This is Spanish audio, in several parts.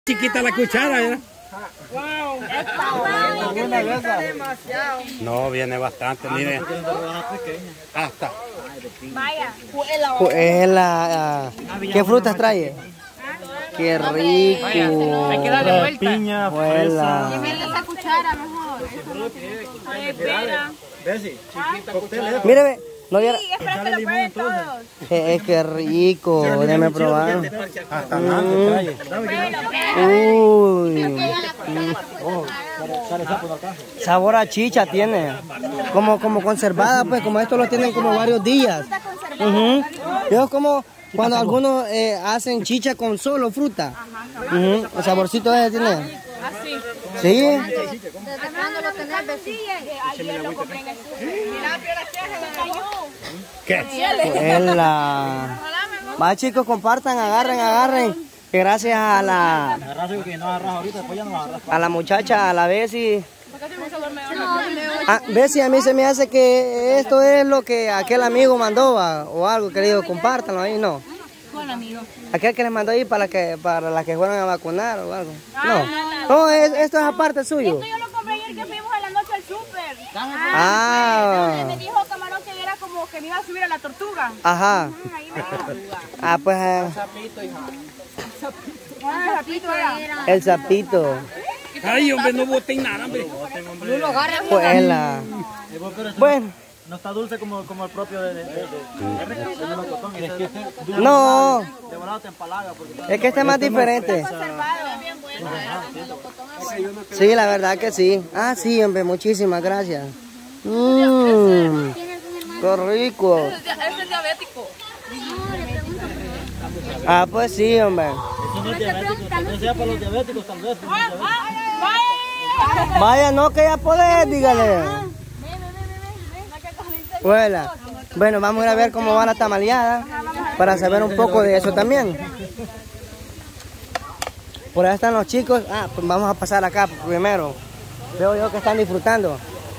Chiquita la cuchara, ¿verdad? Wow, está demasiado. No, viene bastante, mire. Hasta. Vaya. ¿Qué frutas trae? Qué rico. Hay que darle vuelta. Piña, Y fresa. mete esa cuchara mejor. Ay, espera. Mire, ve, no viera. Sí, espera que lo prueben todos. Es que rico, déjame probar. Hasta grande trae. Uy. Sabor a chicha tiene. Como conservada, pues, como esto lo tienen como varios días. Es como cuando algunos hacen chicha con solo fruta. El saborcito ese tiene. Así. Sí. ¿Desde cuándo lo tenés, Bessie? Ayer lo compré en el súper. Mira, pero se me cayó. ¿Qué? Va, chicos, compartan, agarren. Que gracias a la muchacha, a la Bessie. Bessie, a mí se me hace que esto es lo que aquel amigo mandó o algo, que le digo, compártanlo ahí, ¿no? ¿Cuál amigo? Aquel que les mandó ahí para las que fueron a vacunar o algo. No, esto es aparte suyo. Esto yo lo compré ayer que fuimos a la noche al súper. Me dijo Camarón que era como que me iba a subir a la tortuga. Ajá. Ahí me dijo. Pues el sapito. Ay, hombre, no boten nada, hombre. Pues bueno. No está dulce como el propio de No, devorado te empalaga porque es que este es más diferente. Sí, la verdad que sí. Ah, sí, hombre, muchísimas gracias. Qué rico. Ese es diabético. Ah, pues sí, hombre. eso no es diabético, tal vez sea para los diabéticos, tal vez. Vaya, no, que ya podés, dígale. Bueno, vamos a ir a ver cómo va la tamaleada para saber un poco de eso también. Por ahí están los chicos. Pues vamos a pasar acá primero. Veo yo que están disfrutando.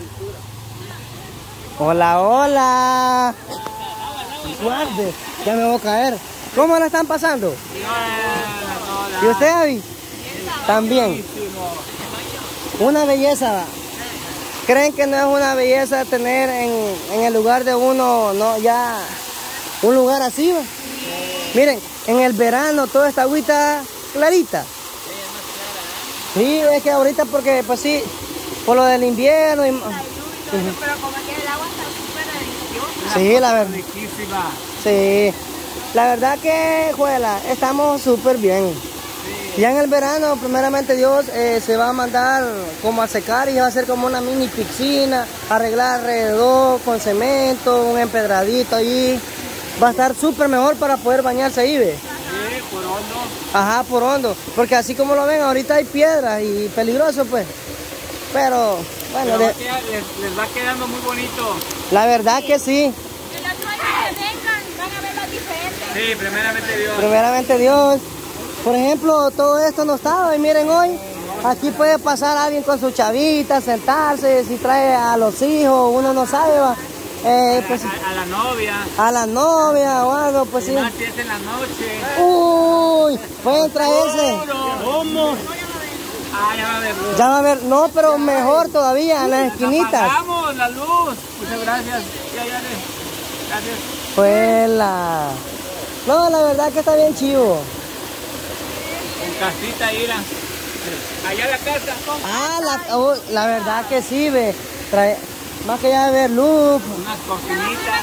Hola, hola. Guarde, ya me voy a caer. ¿Cómo la están pasando? ¿Y usted, Abby? También. Una belleza. ¿Creen que no es una belleza tener en el lugar de uno, no, ya un lugar así? Miren, en el verano toda esta agüita clarita. Sí, es que ahorita porque, pues sí, por lo del invierno. Pero como que el agua está súper deliciosa. Sí, la verdad. Sí, la verdad que, juela, estamos súper bien. Ya en el verano, primeramente Dios, se va a mandar como a secar y va a ser como una mini piscina, arreglar alrededor con cemento, un empedradito allí. Va a estar súper mejor para poder bañarse ahí, ¿ve? Sí, por hondo. Ajá, por hondo. Porque así como lo ven, ahorita hay piedras y peligroso, pues. Pero, bueno, les va quedando muy bonito. la verdad que sí. En la toalla que vengan, van a ver las diferentes. Sí, primeramente Dios. Primeramente Dios. Por ejemplo, todo esto no estaba y miren hoy, aquí puede pasar alguien con su chavita, sentarse, si trae a los hijos, uno no sabe, va. Pues, A la novia. a la novia o algo, pues sí. Una fiesta en la noche. Uy, pueden traerse. ¿Cómo? Ya va a ver luz. Ya va a ver, no, pero mejor todavía, en las esquinitas. Apagamos la luz. Muchas gracias. Gracias. Pues no, la verdad que está bien chivo. En casita, Ira. Allá la casa. La verdad que sí, ve. Trae, más que ya ver luz. Unas cocinitas.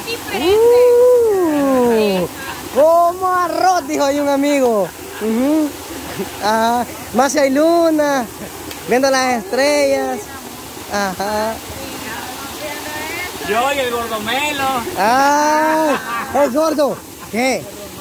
Como arroz, dijo ahí un amigo. Ajá. Más si hay luna, viendo las estrellas. Ajá. Yo y el gordomelo. El gordo. ¿Qué?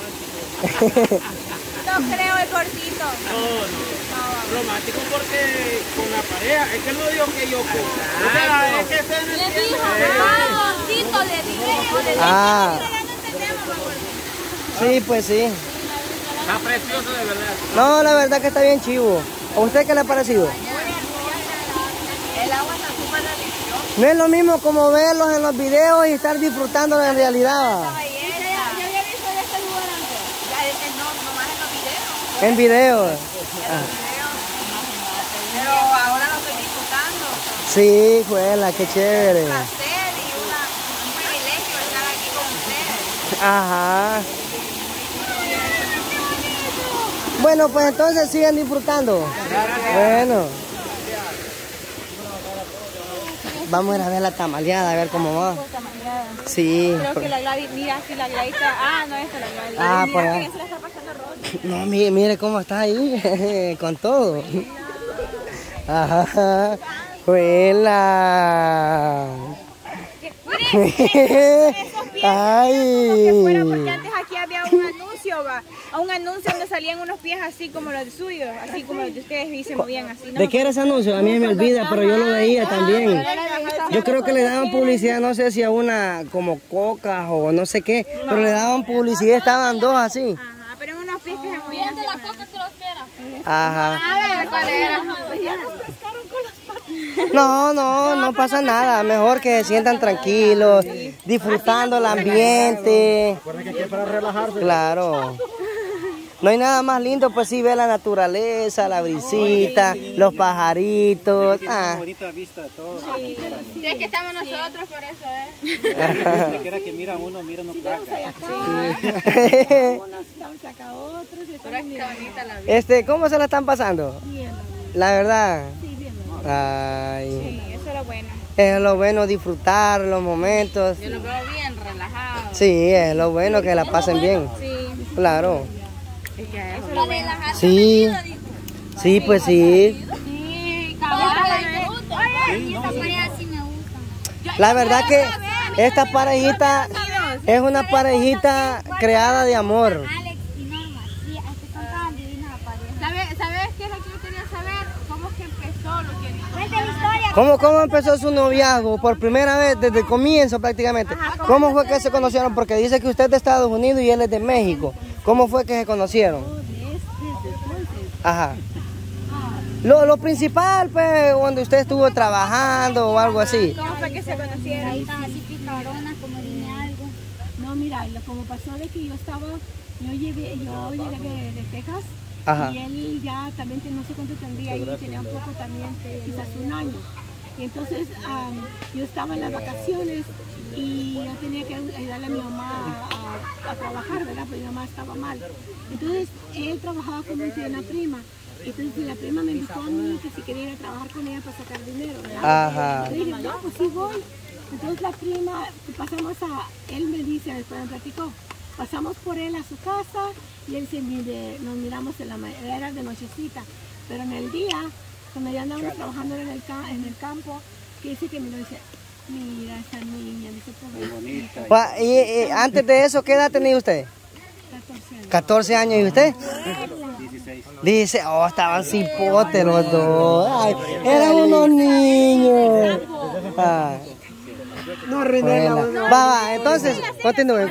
No creo el gordito. No. Romántico porque con la pareja. Es que no digo que yo Le dijo, gordito, le dije. Ah. Ya no entendemos, gordito. Sí, pues sí. Está precioso de verdad. No, la verdad que está bien chivo. ¿A usted qué le ha parecido? El agua está súper deliciosa. No es lo mismo como verlos en los videos y estar disfrutando en realidad. ¿Ya había visto de este lugar antes? Ya, no, nomás en los videos. En video. Pero ahora lo estoy disfrutando. Sí, juela, qué chévere. Un placer y un privilegio estar aquí con ustedes. Ajá. Bueno, pues entonces sigan disfrutando. Bueno. Vamos a ir a ver la tamaleada, a ver cómo va. Sí. Creo que la Gladys, mira, si la Gladys está... Ah, no, esta es la Gladys. Ah, Mira, pues. que se la está pasando rosa. No, mire cómo está ahí, con todo. Ajá. Juela. Esos pies Ay. como que fuera, porque antes aquí había un anuncio, va. Un anuncio donde salían unos pies así como los suyos, así como los de ustedes y se movían así. ¿No? ¿De qué era ese anuncio? A mí me olvida, pero yo lo veía también. Yo creo que le daban publicidad, no sé si a una como coca o no sé qué, pero le daban publicidad, estaban dos así. Ajá, pero en unos pies que se movían. de la coca que los quiera. Ajá. A ver, ¿cuál era? No pasa nada. Mejor que se sientan tranquilos, disfrutando el ambiente. Claro. No hay nada más lindo, pues sí, ver la naturaleza, la brisita, los pajaritos. Ah. Bonita vista de todo. Sí, es que estamos nosotros, por eso, Donde quiera que mira uno, mira no placa. ¿Cómo se la están pasando? La verdad. Ay. Sí, eso es lo bueno. Es lo bueno disfrutar los momentos. Yo lo veo bien relajado. Sí, es lo bueno que la pasen bien. Sí, Claro. es que eso es lo bueno. Sí. Sí, pues sí. Sí, Y esa pareja sí me gusta. La verdad que esta parejita es una parejita creada de amor. Alex y Norma, sí, son tan divinas la pareja. ¿Sabes qué es lo que yo quería saber? ¿Cómo es que empezó lo que Cuenta la historia. ¿Cómo empezó su noviazgo? Por primera vez, desde el comienzo prácticamente. ¿Cómo fue que se conocieron? Porque dice que usted es de Estados Unidos y él es de México. ¿Cómo fue que se conocieron? Ajá. Lo principal, pues, cuando usted estuvo trabajando o algo así. ¿Cómo fue que se conocieron? Ahí están así picaronas, como dime algo. No, mira, como pasó de que yo llegué de Texas. Ajá. Y él ya también no sé cuánto tendría, y tenía un poco también, quizás un año. Y entonces yo estaba en las vacaciones y yo tenía que ayudarle a mi mamá a trabajar, ¿verdad? Porque mi mamá estaba mal. Entonces él trabajaba con una prima. Entonces la prima me invitó a mí que si quería ir a trabajar con ella para sacar dinero, ¿verdad? Ajá. Yo dije, no, pues sí voy. Entonces la prima, él me dice, después me platicó, pasamos por él a su casa y él nos miramos era de nochecita, pero en el día, cuando ya andábamos trabajando en el campo, que dice que me lo dice, mira esa niña, dice, muy bonita. Y antes de eso, ¿qué edad tenía usted? 14 años. 14 años. ¿Y usted? 16. Oh, estaban cipotes los dos. Ay, eran unos niños. Ay. No arruiné la voz. Va, entonces, continúe.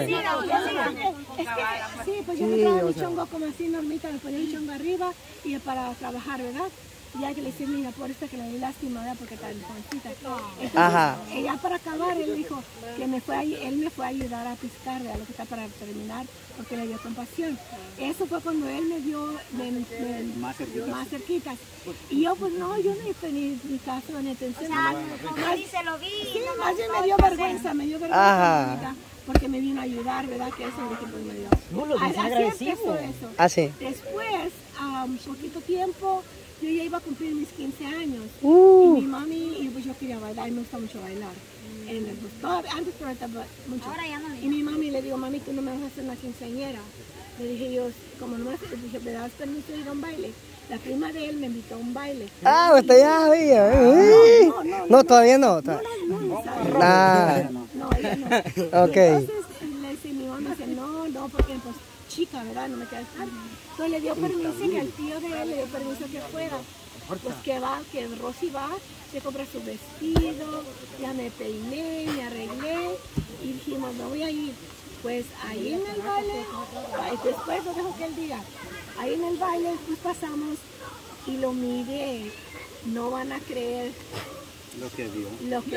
Sí, pues yo me traía mi chongo como así, Normita, me ponía mi chongo arriba y para trabajar, ¿verdad? Ya que le decía, mira, por esta que le di lástima, ¿verdad? Porque está en jovencita. Entonces, Ajá. ella para acabar, él dijo que él me fue a ayudar a pescar, ¿verdad? Lo que está para terminar, porque le dio compasión. Eso fue cuando él me dio más cerquitas. Y yo, pues no, yo no tenía ni caso ni atención. Como dice, lo vi. Sí, más bien me dio vergüenza, Ajá. Normita, porque me vino a ayudar, ¿verdad? Que eso es lo que pues me dio. No, lo dice Así agradecido. empezó eso. Así. Después, un poquito tiempo, yo ya iba a cumplir mis 15 años. Y mi mami, y pues yo quería bailar, y me gusta mucho bailar. Antes, pero ahorita mucho. Ahora ya no. Y mi mami le digo, mami, tú no me vas a hacer una quinceañera. Le dije yo, como no me dije, ¿me das permiso de ir a un baile? La prima de él me invitó a un baile. Ah, usted ya sabía. No, todavía no. Ah, No, ella no. ok. Y entonces mi mamá dice, no, porque pues chica, ¿verdad? No me queda estar. Entonces le dio permiso, que al tío de él le dio permiso que fuera. Pues que Rosy va, se compra su vestido, ya me peiné, me arreglé y dijimos, me voy a ir. Pues ahí en el baile, después lo dejo que él diga, ahí en el baile pues pasamos y lo miré, no van a creer Lo que vio.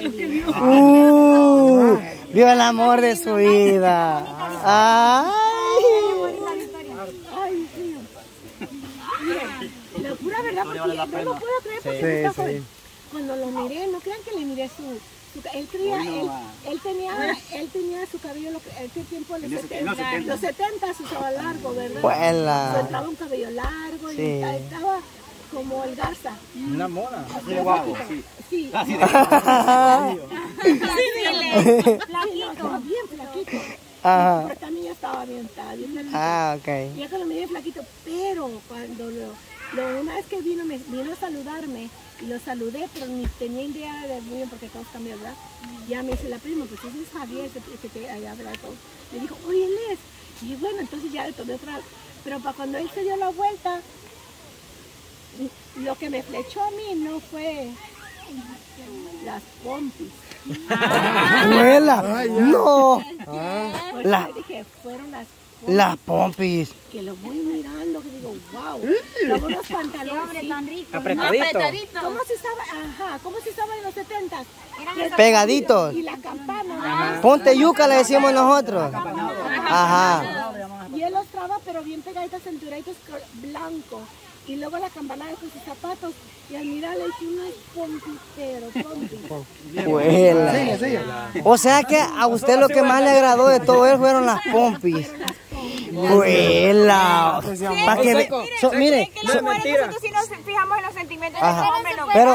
Vio el amor de su vida. Ay. Ay, sí. la verdad, porque yo no puedo creer porque Sí, está sí. joven. Cuando lo miré, no crean que le miré él tenía su cabello, ese tiempo en los 70 se usaba largo, ¿verdad? Huela. Entraba un cabello largo y Sí. estaba como el Garza. Una mona. Así de guapo, sí. Así de Estaba bien flaquito. Ajá. Pero también ya estaba bien flaquito. Ah, ok. Ya que lo miré flaquito, pero cuando una vez que vino a saludarme, y lo saludé, pero ni tenía idea de muy bien porque todos cambian, ¿verdad? Ya me dice la prima, pues ese es Javier, ese que allá habla de todo. Le dijo, oye, él es. Y bueno, entonces ya le tomé otra. Pero para cuando él se dio la vuelta, lo que me flechó a mí no fue las pompis. Huela. No. Pues La- le dije, fueron Las pompis. que lo voy mirando, que digo, wow. Luego unos pantalones. Tan rico. Apretadito. ¿Cómo se estaba? Ajá, ¿cómo se estaba en los 70? Pegaditos. Y la campana. Ponte yuca, le decimos nosotros. Ajá. Y él los traba, pero bien pegaditos, cinturaditos blancos. Y luego la campanada con sus zapatos. Y al mirar le hice unos pompiteros, pompis. Huela. O sea que a usted lo que más le agradó de todo él fueron las pompis. Huela. Pa' que ve- mire, Que las mujeres nosotros sí nos fijamos en los sentimientos. Ajá. Los hombres no. Pero-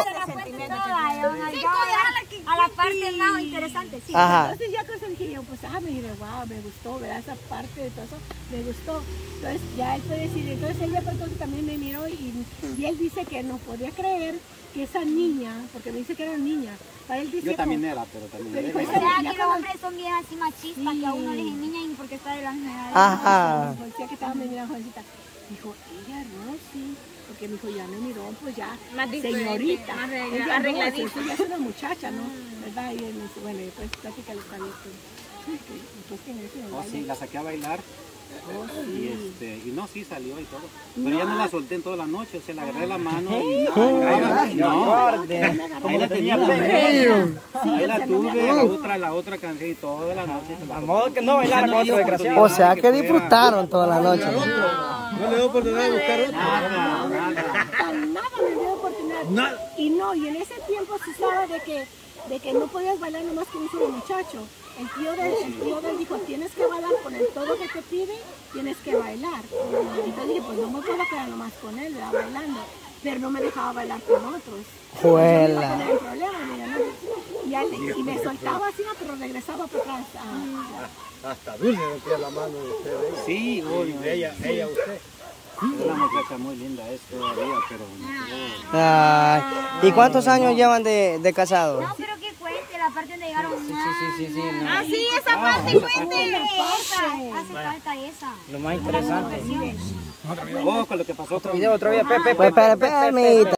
A la parte más interesante, sí. Ajá. Entonces ya que dije yo, pues me dije, wow, me gustó, ¿verdad? Esa parte de todo eso, me gustó. Entonces ya él puede decir, entonces él después entonces también me miró y él dice que no podía creer que esa niña, porque me dice que era niña, para él dice Yo también era, pero también pero era. dijo, O sea, ya que los cuando- hombres son bien así machistas, que a uno le dicen niña y porque está de la misma edad. Ajá. Decía que estaba medio jovencita. Dijo, ella Rosy, porque me dijo, ya me miró, pues ya, Más diferente, señorita. más Ella no, arregladita. pues, ella es una muchacha, ¿no? ¿Verdad? Y él me dice, bueno, y después plática los cables. Oh, sí, la saqué a bailar. Y no, sí salió y todo. Pero ya no la solté en toda la noche, o sea, la agarré la mano y ahí la tenía primero. Ahí la tuve, la otra canción y toda la noche. A modo que no bailara con otro desgraciado. O sea que disfrutaron toda la noche. No le doy oportunidad de buscar otro. Nada. Nada me dio oportunidad. Y no, y en ese tiempo se sabe de que no podías bailar nomás con un solo muchacho. El tío de él dijo, tienes que bailar con el todo que te pide, tienes que bailar. Entonces dije, pues no me puedo quedar nomás con él, ¿verdad? Bailando. Pero no me dejaba bailar con otros. Juela. No hay problema, mira, ¿no? Y me soltaba así, pero regresaba para atrás. Hasta dulce metía la mano de usted. Sí, obvio. Ella, usted. Es una muchacha muy linda, es todavía, pero... Ay, ¿y cuántos años llevan de casados? No, pero que cuente la parte donde llegaron. Sí. Ah, sí, esa parte cuente. Hace falta esa. Lo más interesante. Ojo con lo que pasó con... Otro video, Pepe. Pues espera, amiguita.